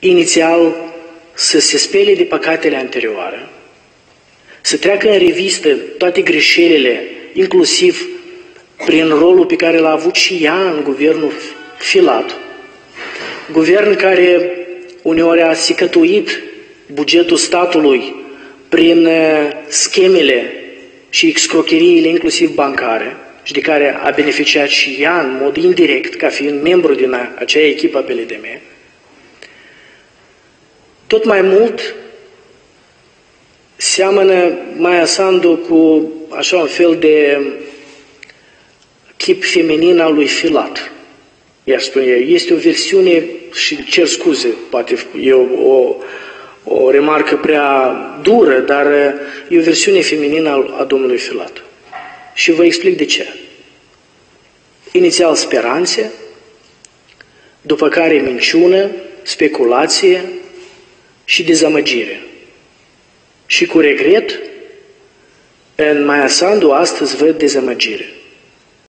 inițial să se spele de păcatele anterioare, să treacă în revistă toate greșelile, inclusiv prin rolul pe care l-a avut și ea în guvernul Filat, guvern care uneori a sicătuit bugetul statului prin schemele și excrocheriile inclusiv bancare și de care a beneficiat și ea în mod indirect ca fiind membru din acea echipă PLDM. Tot mai mult seamănă Maia Sandu cu așa un fel de chip feminin al lui Filat. Ea spune, este o versiune, și cer scuze, poate e o remarcă prea dură, dar e o versiune feminină a domnului Filat. Și vă explic de ce. Inițial speranțe, după care minciună, speculație și dezamăgire. Și cu regret, în Maia Sandu astăzi văd dezamăgire.